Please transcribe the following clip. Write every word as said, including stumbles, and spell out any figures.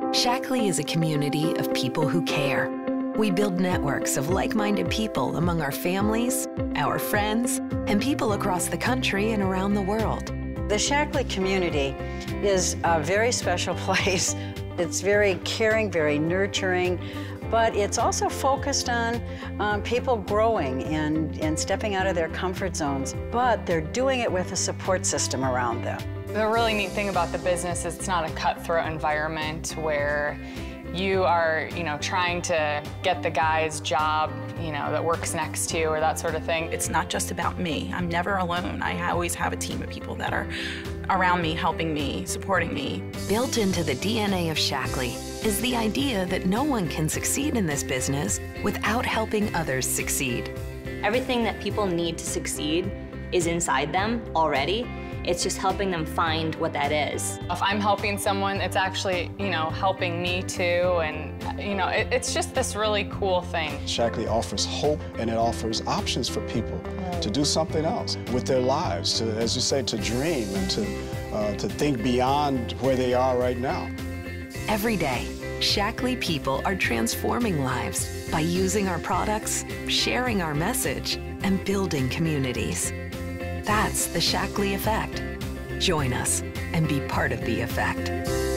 Shaklee is a community of people who care. We build networks of like-minded people among our families, our friends, and people across the country and around the world. The Shaklee community is a very special place. It's very caring, very nurturing, but it's also focused on um, people growing and, and stepping out of their comfort zones, but they're doing it with a support system around them. The really neat thing about the business is it's not a cutthroat environment where you are, you know, trying to get the guy's job, you know, that works next to you or that sort of thing. It's not just about me. I'm never alone. I always have a team of people that are around me, helping me, supporting me. Built into the D N A of Shaklee is the idea that no one can succeed in this business without helping others succeed. Everything that people need to succeed is inside them already. It's just helping them find what that is. If I'm helping someone, it's actually, you know, helping me too, and, you know, it, it's just this really cool thing. Shaklee offers hope, and it offers options for people to do something else with their lives, to, as you say, to dream and to, uh, to think beyond where they are right now. Every day, Shaklee people are transforming lives by using our products, sharing our message, and building communities. That's the Shaklee Effect. Join us and be part of the effect.